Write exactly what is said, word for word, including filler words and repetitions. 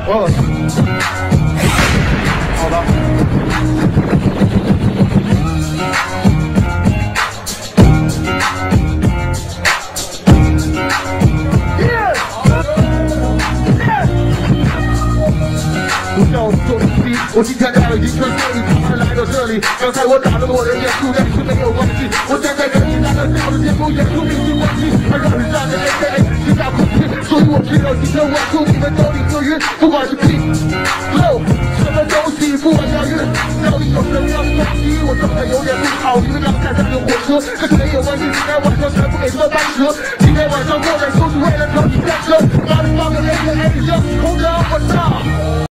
哦，好的。不叫我做逼，我今天带了一车车里，他们来到这里。刚才我打了我的眼珠，但是没有关系。我站在人群那个笑的天空，演出必须关机。而让人站在 A K A 新大空气，所以我知道今天晚上你们都领个晕，不管是 P Flow 什么东西，不管押韵，到底有什么样的东西，我状态有点不好，因为刚才在坐火车，跟谁有关系？今天晚上全部给他们掰折，今天晚上过来说。